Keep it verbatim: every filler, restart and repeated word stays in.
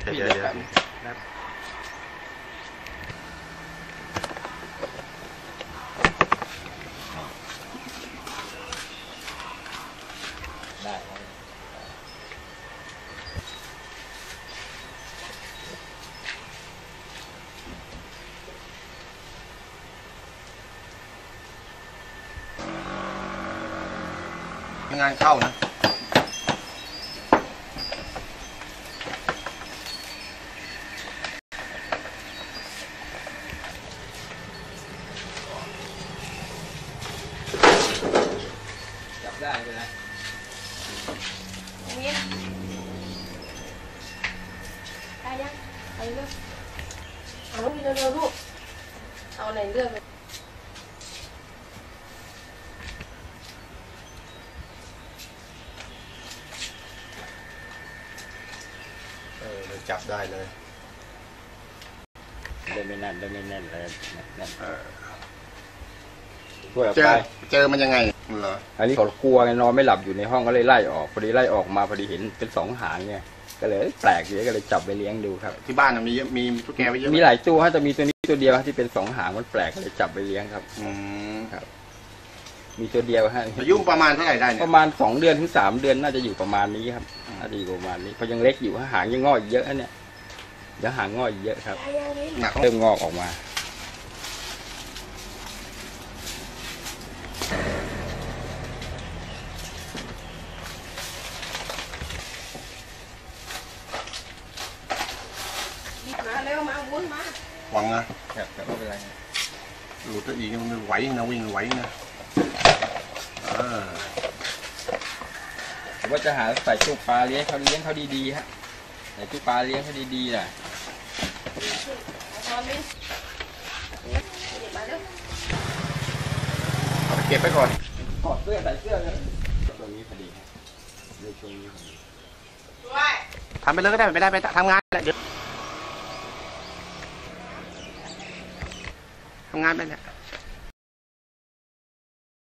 เดี๋ยวเดี๋ยวเดี๋ยวได้งานเข้านะจับได้เลยนะอย่างนี้ได้ยังเอาเรื่องเอาลูกเร็วๆลูกเอาไหนเรื่องเออจับได้เลยเล่นไม่แน่นเล่นไม่แน่นเลยแน่นเออช่วยออกเจอไปเจอมันยังไงเหรออันนี้เขากลัวไงนอนไม่หลับอยู่ในห้องก็เลยไล่ออกพอดีไล่ออกมาพอดีเห็นเป็นสองหางไงก็เลยแปลกดีก็เลยจับไปเลี้ยงดูครับที่บ้านมีเยอะมีตุ๊กแกไว้เยอะมีหลายตัวฮะแต่มีตัวนี้ตัวเดียวที่เป็นสองหางมันแปลกก็เลยจับไปเลี้ยงครับอืมครับมีตัวเดียวฮะอายุประมาณเท่าไหร่ได้เนี่ยประมาณสองเดือนถึงสามเดือนน่าจะอยู่ประมาณนี้ครับน่าจะอยู่ประมาณนี้เพราะยังเล็กอยู่หางยังงอกอีกเยอะเนี่ยเดี๋ยวหางงอกอีกเยอะครับเริ่มงอกออกมามาเร็วมาวุ้นมาหวังนะครับแต่ไม่เป็นไรหลุดตัวอีกมันไหวนะวิ่งไหวนะว่าจะหาใส่ตู้ปลาเลี้ยงเขาเลี้ยงเขาดีๆฮะใส่ตู้ปลาเลี้ยงเขาดีๆน่ะเอาไปเก็บไปก่อนกอดเสื้อใส่เสื้อเลยตรงนี้พอดีในช่วงนี้ทำไปเลยก็ได้ไม่ได้ไปทำงานแหละเดี๋ยวทำงานไปเนี่ย